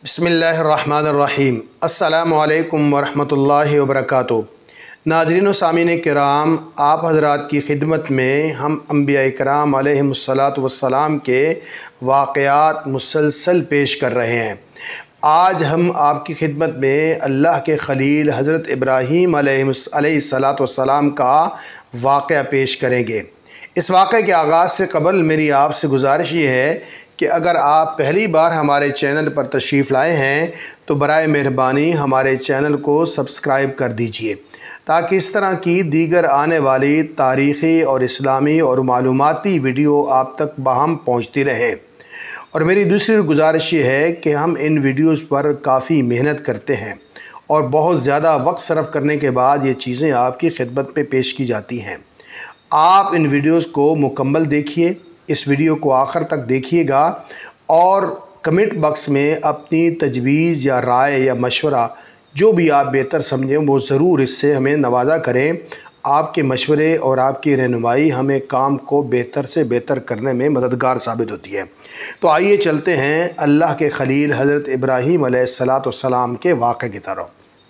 बिस्मिल्लाहिर्रहमानिर्रहीम। अस्सलामु अलैकुम वरहमतुल्लाहि वबरकातुह। नाज़रीन व सामीन किराम, आप हज़रात की खिदमत में हम अंबिया किराम अलैहिमुस्सलातु वस्सलाम के वाक़यात मुसलसल पेश कर रहे हैं। आज हम आपकी खिदमत में अल्लाह के खलील हज़रत इब्राहीम अलैहिस्सलातु वस्सलाम का वाक़या पेश करेंगे। इस वाक़े के आगाज़ से कबल मेरी आपसे गुजारिश ये है कि अगर आप पहली बार हमारे चैनल पर तशरीफ़ लाए हैं तो बराए मेहरबानी हमारे चैनल को सब्सक्राइब कर दीजिए, ताकि इस तरह की दीगर आने वाली तारीख़ी और इस्लामी और मालूमाती वीडियो आप तक बाहम पहुँचती रहें। और मेरी दूसरी गुजारिश ये है कि हम इन वीडियोज़ पर काफ़ी मेहनत करते हैं और बहुत ज़्यादा वक्त सर्फ करने के बाद ये चीज़ें आपकी खिदमत में पेश की जाती हैं। आप इन वीडियोज़ को मुकम्मल देखिए, इस वीडियो को आखिर तक देखिएगा और कमेंट बॉक्स में अपनी तजवीज़ या राय या मशवरा जो भी आप बेहतर समझें वो ज़रूर इससे हमें नवाज़ा करें। आपके मशवरे और आपकी रहनुमाई हमें काम को बेहतर से बेहतर करने में मददगार साबित होती है। तो आइए चलते हैं अल्लाह के खलील हज़रत इब्राहीम अलैहिस्सलातु वस्सलाम के वाक़े की तरफ।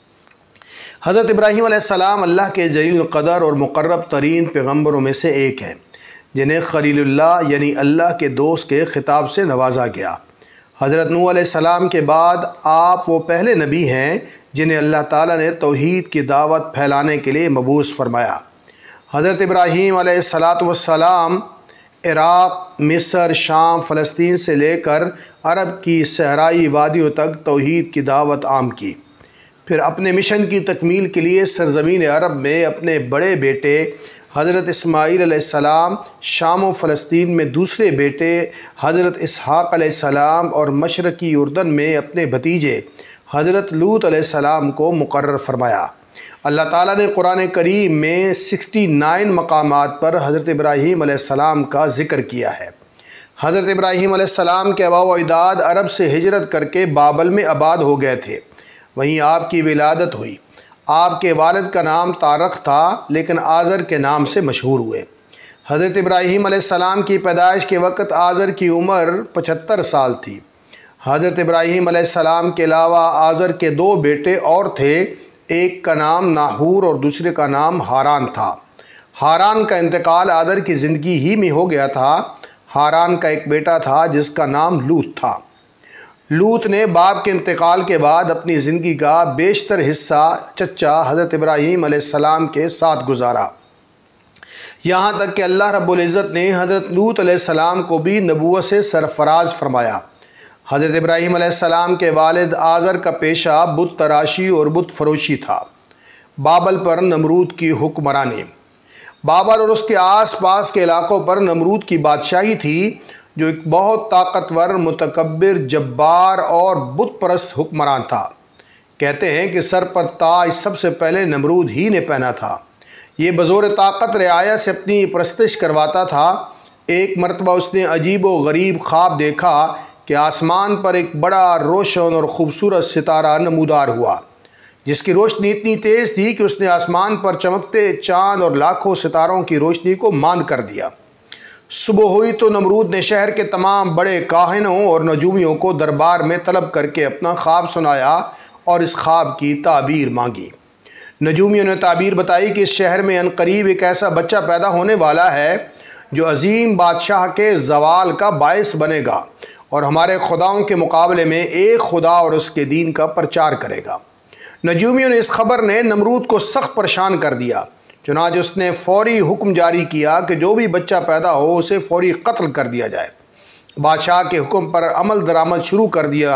हज़रत इब्राहीम अलैहिस्सलाम अल्लाह के जलील क़दर और मुक़र्रब तरीन पैगम्बरों में से एक हैं, जिन्हें खलीलुल्लाह यानी अल्लाह के दोस्त के ख़िताब से नवाजा गया। हज़रत नूह अलैहिस्सलाम के बाद आप वो पहले नबी हैं जिन्हें अल्लाह ताला ने तौहीद की दावत फैलाने के लिए मबूस फरमाया। हज़रत इब्राहीम अलैहिस्सलातु वस्सलाम इराक़, मिस्र, शाम, फ़लस्तीन से लेकर अरब की सहराई वादियों तक तौहीद की दावत आम की। फिर अपने मिशन की तकमील के लिए सरज़मीन अरब में अपने बड़े बेटे हज़रत इस्माईल अलैहिस्सलाम, शाम व फ़लस्तीन में दूसरे बेटे हज़रत इसहाक़ अलैहिस्सलाम और मशरक़ी उर्दन में अपने भतीजे हज़रत लूत अलैहिस्सलाम को मुक़र्रर फरमाया। अल्लाह ताला ने कुरान करीम में 69 मकामात पर हज़रत इब्राहीम अलैहिस्सलाम का ज़िक्र किया है। हज़रत इब्राहीम अलैहिस्सलाम के आबा व अजदाद अरब से हिजरत करके बाबल में आबाद हो गए थे। वहीं आपकी विलादत हुई। आपके वालिद का नाम तारक था, लेकिन आज़र के नाम से मशहूर हुए। हज़रत इब्राहीम अलैहिस्सलाम की पैदाइश के वक़्त आज़र की उम्र 75 साल थी। हज़रत इब्राहीम अलैहिस्सलाम के अलावा आज़र के दो बेटे और थे, एक का नाम नाहूर और दूसरे का नाम हारान था। हारान का इंतकाल आज़र की ज़िंदगी ही में हो गया था। हारान का एक बेटा था जिसका नाम लूत था। लूत ने बाप के इंतकाल के बाद अपनी ज़िंदगी का बेशतर हिस्सा चचा हज़रत इब्राहीम अलैहिस्सलाम के साथ गुजारा। यहाँ तक कि अल्लाह रब्बुल इज़्ज़त ने हज़रत लूत अलैहिस्सलाम को भी नबूवत से सरफराज फरमाया। हज़रत इब्राहीम अलैहिस्सलाम के वालिद आज़र का पेशा बुत तराशी और बुत फरोशी था। बाबल पर नमरूद की हुक्मरानी। बाबल और उसके आस पास के इलाक़ों पर नमरूद की बादशाही थी, जो एक बहुत ताकतवर, मुतकब्बिर, जब्बार और बुत परस्त हुक्मरान था। कहते हैं कि सर पर ताज सबसे पहले नमरूद ही ने पहना था। ये बज़ोर ताकत रियाया से अपनी परस्तिश करवाता था। एक मरतबा उसने अजीब व गरीब ख्वाब देखा कि आसमान पर एक बड़ा रोशन और ख़ूबसूरत सितारा नमूदार हुआ, जिसकी रोशनी इतनी तेज़ थी कि उसने आसमान पर चमकते चाँद और लाखों सितारों की रोशनी को मांद कर दिया। सुबह हुई तो नमरूद ने शहर के तमाम बड़े काहिनों और नजूमियों को दरबार में तलब करके अपना ख्वाब सुनाया और इस ख्वाब की ताबीर मांगी। नजूमियों ने ताबीर बताई कि इस शहर में अनकरीब एक ऐसा बच्चा पैदा होने वाला है जो अजीम बादशाह के जवाल का बायस बनेगा और हमारे खुदाओं के मुकाबले में एक खुदा और उसके दीन का प्रचार करेगा। नजूमियों ने इस खबर ने नमरूद को सख्त परेशान कर दिया। चुनांचे उसने फ़ौरी हुक्म जारी किया कि जो भी बच्चा पैदा हो उसे फ़ौरी कत्ल कर दिया जाए। बादशाह के हुक्म पर अमल दरामद शुरू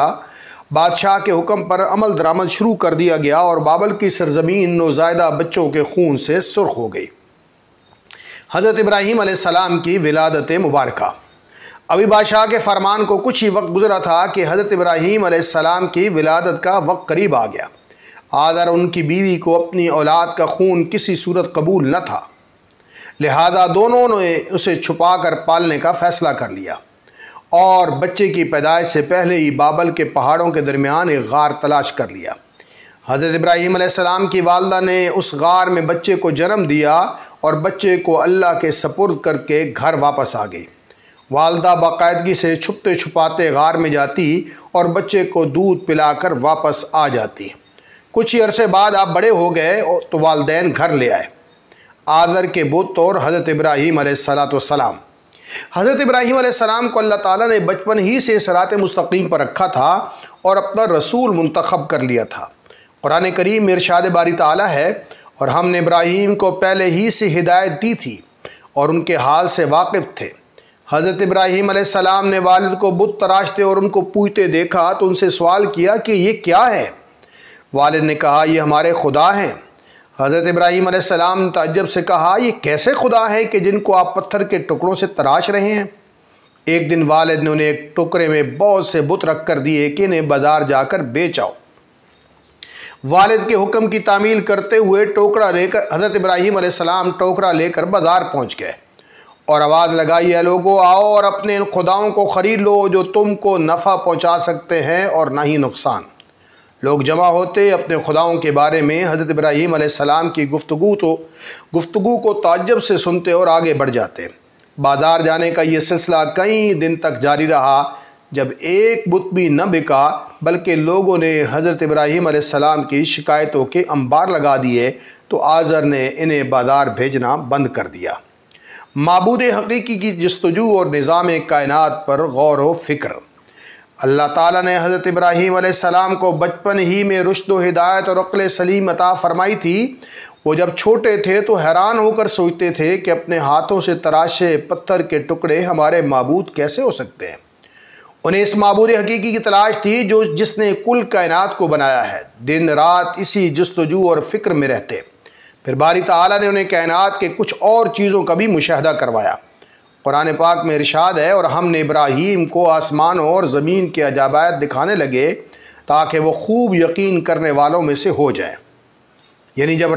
कर दिया गया और बाबल की सरजमीन नौज़ायदा बच्चों के खून से सुर्ख हो गई। हज़रत इब्राहीम अलैहिस्सलाम की विलादत मुबारका। अभी बादशाह के फरमान को कुछ ही वक्त गुजरा था कि हज़रत इब्राहीम अलैहिस्सलाम की विलादत का वक्त करीब आ गया। आज़र उनकी बीवी को अपनी औलाद का खून किसी सूरत कबूल न था, लिहाजा दोनों ने उसे छुपा कर पालने का फ़ैसला कर लिया और बच्चे की पैदाइश से पहले ही बाबल के पहाड़ों के दरमियान एक गार तलाश कर लिया। हज़रत इब्राहीम अलैहिस्सलाम की वालदा ने उस गार में बच्चे को जन्म दिया और बच्चे को अल्लाह के सपुर्द करके घर वापस आ गई। والدہ باقاعدگی سے چھپتے چھپاتے غار میں جاتی اور بچے کو دودھ پلا کر واپس آ جاتی۔ کچھ ہی عرصے بعد آپ بڑے ہو گئے تو والدین گھر لے آئے آذر کے بت اور حضرت ابراہیم علیہ السلام۔ حضرت ابراہیم علیہ السلام کو اللہ تعالیٰ نے بچپن ہی سے صراط مستقیم پر رکھا تھا اور اپنا رسول منتخب کر لیا تھا۔ قرآن کریم میں ارشاد باری تعالیٰ ہے، اور ہم نے ابراہیم کو پہلے ہی سے ہدایت دی تھی اور ان کے حال سے واقف تھے۔ حضرت ابراہیم علیہ السلام نے والد کو بت تراشتے اور ان کو پوجتے دیکھا تو ان سے سوال کیا کہ یہ کیا ہے؟ والد نے کہا یہ ہمارے خدا ہیں۔ حضرت ابراہیم علیہ السلام نے تعجب سے کہا یہ کیسے خدا ہیں کہ جن کو آپ پتھر کے ٹکڑوں سے تراش رہے ہیں؟ ایک دن والد نے انہیں ایک ٹکرے میں بہت سے بت رکھ کر دیے کہ انہیں بازار جا کر بیچ آؤ۔ والد کے حکم کی تعمیل کرتے ہوئے ٹوکرا لے کر حضرت ابراہیم علیہ السلام ٹوکرا لے کر بازار پہنچ گئے اور آواز لگائی اے لوگو آؤ اور اپنے ان خداؤں کو خرید لو جو تم کو نفع پہنچا سکتے ہیں اور نہ ہی نقصان۔ لوگ جمع ہوتے اپنے خداؤں کے بارے میں حضرت ابراہیم علیہ السلام کی گفتگو کو تعجب سے سنتے اور آگے بڑھ جاتے۔ بازار جانے کا یہ سلسلہ کئی دن تک جاری رہا، جب ایک بت بھی نہ بکا بلکہ لوگوں نے حضرت ابراہیم علیہ السلام کی شکایتوں کے انبار لگا دیے تو آزر نے انہیں بازار بھیجنا بند کر دیا۔ معبود حقیقی کی جستجو اور نظام کائنات پر غور و فکر۔ اللہ تعالیٰ نے حضرت ابراہیم علیہ السلام کو بچپن ہی میں رشد و ہدایت اور عقل سلیم عطا فرمائی تھی۔ وہ جب چھوٹے تھے تو حیران ہو کر سوچتے تھے کہ اپنے ہاتھوں سے تراشے پتھر کے ٹکڑے ہمارے معبود کیسے ہو سکتے ہیں۔ انہیں اس معبود حقیقی کی تلاش تھی جس نے کل کائنات کو بنایا ہے۔ دن رات اسی جستجو اور فکر میں رہتے۔ پھر باری تعالیٰ نے انہیں کائنات کے کچھ اور چیزوں کا بھی مشاہدہ کروایا۔ قرآن پاک میں ارشاد ہے، اور ہم نے ابراہیم کو آسمانوں اور زمین کے عجائب دکھانے لگے تاکہ وہ خوب یقین کرنے والوں میں سے ہو جائے۔ یعنی جب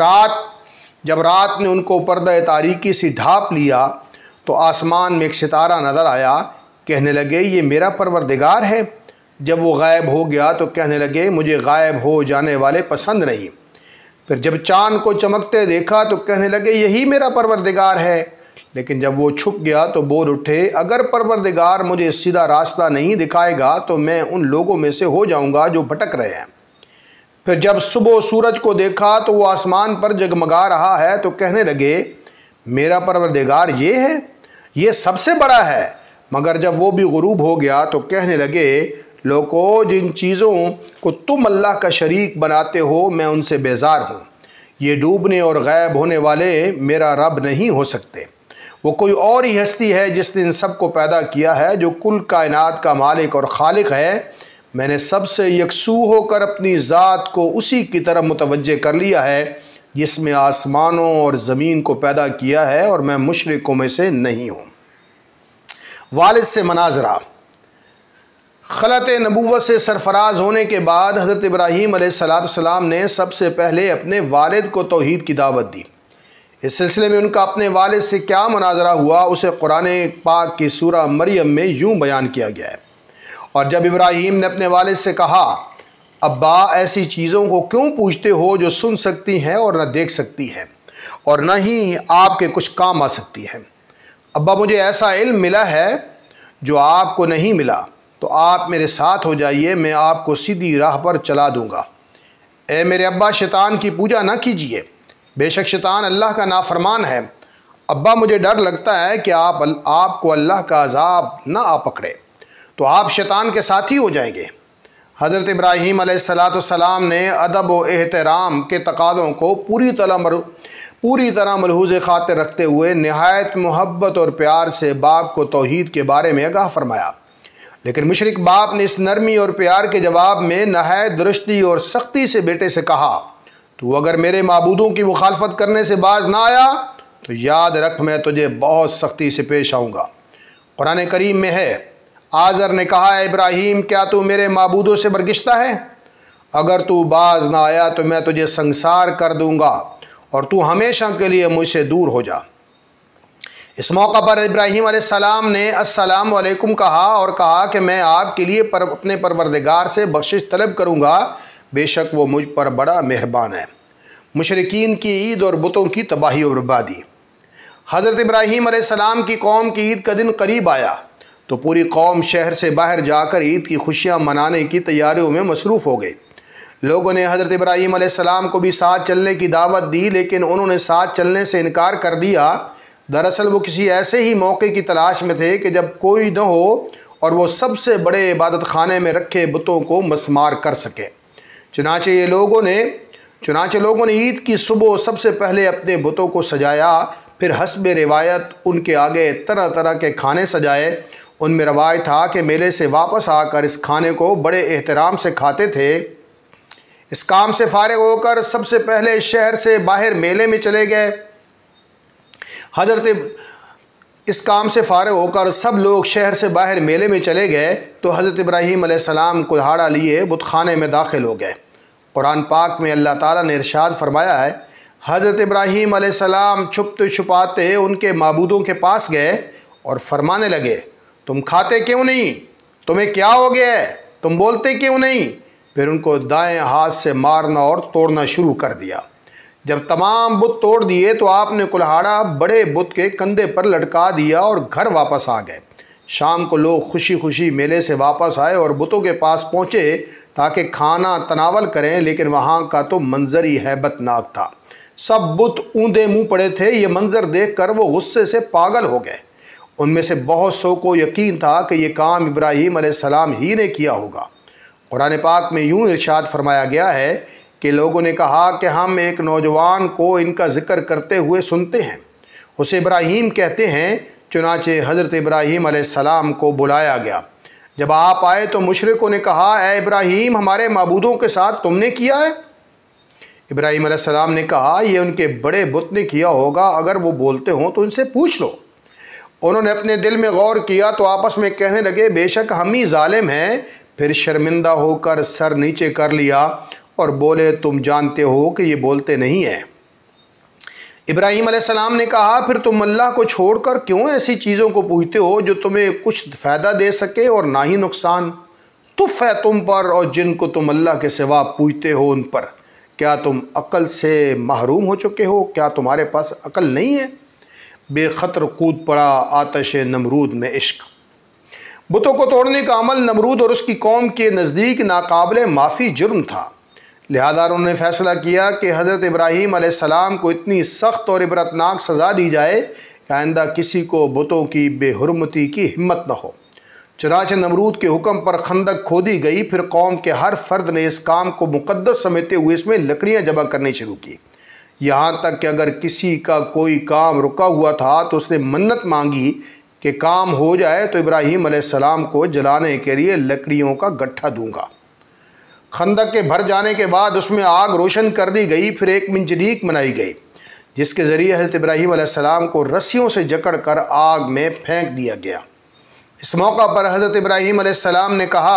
رات نے ان کو پردہ تاریکی سے ڈھانپ لیا تو آسمان میں ایک ستارہ نظر آیا۔ کہنے لگے یہ میرا پروردگار ہے۔ جب وہ غائب ہو گیا تو کہنے لگے مجھے غائب ہو جانے والے پسند نہیں۔ پھر جب چاند کو چمکتے دیکھا تو کہنے لگے یہی میرا پروردگار ہے۔ لیکن جب وہ چھپ گیا تو بول اٹھے اگر پروردگار مجھے سیدھا راستہ نہیں دکھائے گا تو میں ان لوگوں میں سے ہو جاؤں گا جو بھٹک رہے ہیں۔ پھر جب صبح سورج کو دیکھا تو وہ آسمان پر جگمگا رہا ہے تو کہنے لگے میرا پروردگار یہ ہے، یہ سب سے بڑا ہے۔ مگر جب وہ بھی غروب ہو گیا تو کہنے لگے لوگو جن چیزوں کو تم اللہ کا شریک بناتے ہو میں ان سے بیزار ہوں۔ یہ ڈوبنے اور غائب ہونے والے میرا رب نہیں ہو سکتے۔ وہ کوئی اور ہی ہستی ہے جس نے ان سب کو پیدا کیا ہے، جو کل کائنات کا مالک اور خالق ہے۔ میں نے سب سے یکسو ہو کر اپنی ذات کو اسی کی طرف متوجہ کر لیا ہے جس میں آسمانوں اور زمین کو پیدا کیا ہے، اور میں مشرکوں میں سے نہیں ہوں۔ والد سے مناظرہ۔ خلعت نبوت سے سرفراز ہونے کے بعد حضرت ابراہیم علیہ السلام نے سب سے پہلے اپنے والد کو توحید کی دعوت دی۔ اس سلسلے میں ان کا اپنے والد سے کیا مناظرہ ہوا اسے قرآن پاک کی سورہ مریم میں یوں بیان کیا گیا ہے۔ اور جب ابراہیم نے اپنے والد سے کہا ابا ایسی چیزوں کو کیوں پوچھتے ہو جو سن سکتی ہیں اور نہ دیکھ سکتی ہیں اور نہ ہی آپ کے کچھ کام آ سکتی ہیں؟ ابا مجھے ایسا علم ملا ہے جو آپ کو نہیں ملا، تو آپ میرے ساتھ ہو جائیے، میں آپ کو سیدھی راہ پر چلا دوں گا۔ اے میرے ابا شیطان کی پوجا نہ کیجیے، بے شک شیطان اللہ کا نافرمان ہے۔ ابا مجھے ڈر لگتا ہے کہ آپ کو اللہ کا عذاب نہ آ پکڑے تو آپ شیطان کے ساتھی ہو جائیں گے۔ حضرت ابراہیم علیہ السلام نے ادب و احترام کے تقاضوں کو پوری طرح ملحوظ خاطر رکھتے ہوئے نہایت محبت اور پیار سے باپ کو توحید کے بارے میں آگاہ فرمایا۔ لیکن مشرک باپ نے اس نرمی اور پیار کے جواب میں نہایت درستی اور سختی سے بیٹے سے کہا تو اگر میرے معبودوں کی مخالفت کرنے سے باز نہ آیا تو یاد رکھ میں تجھے بہت سختی سے پیش آؤں گا۔ قرآن کریم میں ہے آزر نے کہا اے ابراہیم کیا تو میرے معبودوں سے برگشتہ ہے؟ اگر تو باز نہ آیا تو میں تجھے سنسار کر دوں گا اور تو ہمیشہ کے لیے مجھ سے دور ہو جا۔ اس موقع پر ابراہیم علیہ السلام نے السلام علیکم کہا اور کہا کہ میں آپ کے لیے اپنے پروردگار سے بخشش طلب کروں گا، بے شک وہ مجھ پر بڑا مہربان ہے۔ مشرکین کی عید اور بتوں کی تباہی اور بربادی۔ حضرت ابراہیم علیہ السلام کی قوم کی عید کا دن قریب آیا۔ تو پوری قوم شہر سے باہر جا کر عید کی خوشیاں منانے کی تیاریوں میں مصروف ہو گئی۔ لوگوں نے حضرت ابراہیم علیہ السلام کو بھی ساتھ چلنے کی دعوت دی، لیکن انہوں نے ساتھ چلنے سے انکار کر دیا۔ دراصل وہ کسی ایسے ہی موقع کی تلاش میں تھے کہ جب کوئی نہ ہو اور وہ سب سے بڑے عبادت خانے میں رکھے بتوں کو مسمار کر سکے۔ چنانچہ لوگوں نے عید کی صبح سب سے پہلے اپنے بتوں کو سجایا، پھر حسب روایت ان کے آگے طرح طرح کے کھانے سجائے۔ ان میں روایت تھا کہ میلے سے واپس آ کر اس کھانے کو بڑے احترام سے کھاتے تھے۔ اس کام سے فارغ ہو کر سب سے پہلے شہر سے باہر میلے میں چلے گئے۔ اس کام سے فارغ ہو کر سب لوگ شہر سے باہر میلے میں چلے گئے تو حضرت ابراہیم علیہ السلام کلہاڑا لیے بت خانے میں داخل ہو گئے۔ قرآن پاک میں اللہ تعالیٰ نے ارشاد فرمایا ہے، حضرت ابراہیم علیہ السلام چھپتے چھپاتے ان کے معبودوں کے پاس گئے اور فرمانے لگے، تم کھاتے کیوں نہیں؟ تمہیں کیا ہو گیا ہے؟ تم بولتے کیوں نہیں؟ پھر ان کو دائیں ہاتھ سے مارنا اور توڑنا شروع کر دیا۔ جب تمام بت توڑ دیے تو آپ نے کلہاڑا بڑے بت کے کندھے پر لٹکا دیا اور گھر واپس آ گئے۔ شام کو لوگ خوشی خوشی میلے سے واپس آئے اور بتوں کے پاس پہنچے تاکہ کھانا تناول کریں، لیکن وہاں کا تو منظر ہی ہیبت ناک تھا۔ سب بت اوندے منہ پڑے تھے۔ یہ منظر دیکھ کر وہ غصے سے پاگل ہو گئے۔ ان میں سے بہت سو کو یقین تھا کہ یہ کام ابراہیم علیہ السلام ہی نے کیا ہوگا۔ قرآن پاک میں یوں ارشاد فرمایا گیا ہے کہ لوگوں نے کہا کہ ہم ایک نوجوان کو ان کا ذکر کرتے ہوئے سنتے ہیں، اسے ابراہیم کہتے ہیں۔ چنانچہ حضرت ابراہیم علیہ السلام کو بلایا گیا۔ جب آپ آئے تو مشرکوں نے کہا، اے ابراہیم، ہمارے معبودوں کے ساتھ تم نے کیا ہے؟ ابراہیم علیہ السلام نے کہا، یہ ان کے بڑے بت نے کیا ہوگا، اگر وہ بولتے ہوں تو ان سے پوچھ لو۔ انہوں نے اپنے دل میں غور کیا تو آپس میں کہنے لگے، بے شک ہم ہی ظالم ہیں۔ پھر شرمندہ ہو کر سر نیچے کر لیا اور بولے، تم جانتے ہو کہ یہ بولتے نہیں ہیں۔ ابراہیم علیہ السلام نے کہا، پھر تم اللہ کو چھوڑ کر کیوں ایسی چیزوں کو پوجتے ہو جو تمہیں کچھ فائدہ دے سکے اور نہ ہی نقصان؟ تف ہے تم پر اور جن کو تم اللہ کے سوا پوجتے ہو ان پر۔ کیا تم عقل سے محروم ہو چکے ہو؟ کیا تمہارے پاس عقل نہیں ہے؟ بے خطر کود پڑا آتش نمرود میں عشق۔ بتوں کو توڑنے کا عمل نمرود اور اس کی قوم کے نزدیک ناقابل معافی جرم تھا، لہذا انہوں نے فیصلہ کیا کہ حضرت ابراہیم علیہ السلام کو اتنی سخت اور عبرتناک سزا دی جائے کہ آئندہ کسی کو بتوں کی بے حرمتی کی ہمت نہ ہو۔ چنانچہ نمرود کے حکم پر خندق کھودی گئی، پھر قوم کے ہر فرد نے اس کام کو مقدس سمجھتے ہوئے اس میں لکڑیاں جمع کرنی شروع کی، یہاں تک کہ اگر کسی کا کوئی کام رکا ہوا تھا تو اس نے منت مانگی کہ کام ہو جائے تو ابراہیم علیہ السلام کو جلانے کے لیے لکڑیوں کا گٹھا دوں گا۔ خندق کے بھر جانے کے بعد اس میں آگ روشن کر دی گئی، پھر ایک منجنیق بنائی گئی جس کے ذریعے حضرت ابراہیم علیہ السلام کو رسیوں سے جکڑ کر آگ میں پھینک دیا گیا۔ اس موقع پر حضرت ابراہیم علیہ السلام نے کہا،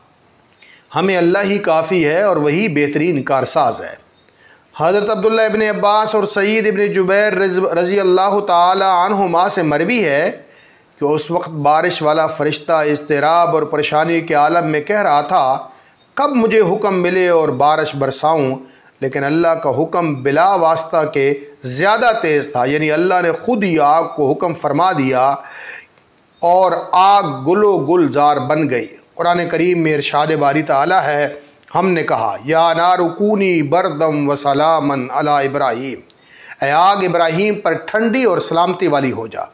ہمیں اللہ ہی کافی ہے اور وہی بہترین کارساز ہے۔ حضرت عبداللہ ابن عباس اور سعید ابن جبیر رضی اللہ تعالی عنہما سے مروی ہے کہ اس وقت بارش والا فرشتہ اضطراب اور پریشانی کے عالم میں کہہ رہا تھا، کب مجھے حکم ملے اور بارش برساؤں، لیکن اللہ کا حکم بلا واسطہ کے زیادہ تیز تھا، یعنی اللہ نے خود ہی آگ کو حکم فرما دیا اور آگ گلو گلزار بن گئی۔ قرآن کریم میں ارشاد باری تعالی ہے، ہم نے کہا، یا نار کونی بردم و سلامن علی ابراہیم، اے آگ ابراہیم پر ٹھنڈی اور سلامتی والی ہو جا۔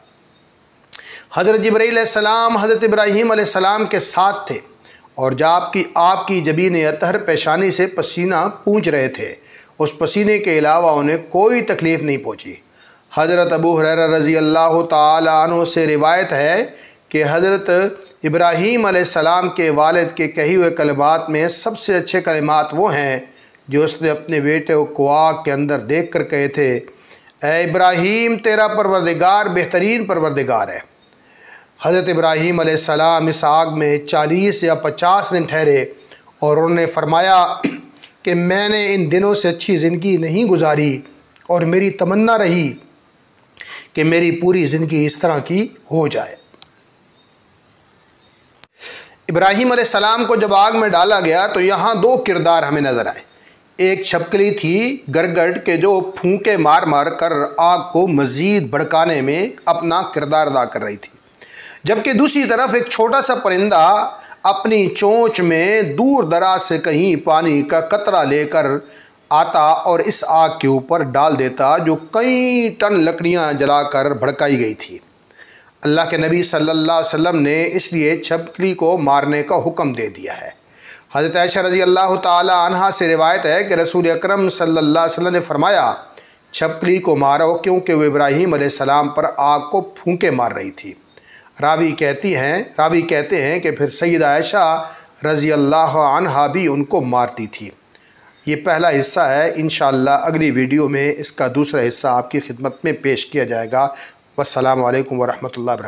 حضرت جبرائیل علیہ السلام حضرت ابراہیم علیہ السلام کے ساتھ تھے اور جب آپ کی جبین اطہر پیشانی سے پسینہ پونچھ رہے تھے، اس پسینے کے علاوہ انہیں کوئی تکلیف نہیں پہنچی۔ حضرت ابو ہریرہ رضی اللہ تعالی عنہ سے روایت ہے کہ حضرت ابراہیم علیہ السلام کے والد کے کہے ہوئے کلمات میں سب سے اچھے کلمات وہ ہیں جو اس نے اپنے بیٹے کو آگ کے اندر دیکھ کر کہے تھے، اے ابراہیم، تیرا پروردگار بہترین پروردگار ہے۔ حضرت ابراہیم علیہ السلام اس آگ میں 40 یا 50 دن ٹھہرے اور انہوں نے فرمایا کہ میں نے ان دنوں سے اچھی زندگی نہیں گزاری اور میری تمنا رہی کہ میری پوری زندگی اس طرح کی ہو جائے۔ ابراہیم علیہ السلام کو جب آگ میں ڈالا گیا تو یہاں 2 کردار ہمیں نظر آئے۔ ایک چھپکلی تھی گرگٹ کے جو پھونکے مار مار کر آگ کو مزید بھڑکانے میں اپنا کردار ادا کر رہی تھی۔ जबकि दूसरी तरफ एक छोटा सा परिंदा अपनी चोंच में दूर दराज से कहीं पानी का कतरा लेकर आता और इस आग के ऊपर डाल देता जो कई टन लकड़ियां जलाकर भड़काई गई थी। अल्लाह के नबी सल्लल्लाहु अलैहि वसल्लम ने इसलिए छिपकली को मारने का हुक्म दे दिया है। हज़रत आयशा रज़ी अल्लाह ताला अन्हा से रिवायत है कि रसूल अकरम सल्लल्लाहु अलैहि वसल्लम ने फरमाया, छिपकली को मारो क्योंकि वो इब्राहीम अलैहिस्सलाम पर आग को फूंके मार रही थी। रावी कहते हैं कि फिर सैयदा आयशा रज़ी अल्लाह अन्हा भी उनको मारती थी। ये पहला हिस्सा है। इंशाअल्लाह अगली वीडियो में इसका दूसरा हिस्सा आपकी खिदमत में पेश किया जाएगा। वस्सलामु अलैकुम वरहमतुल्लाहि वबरकातुहू।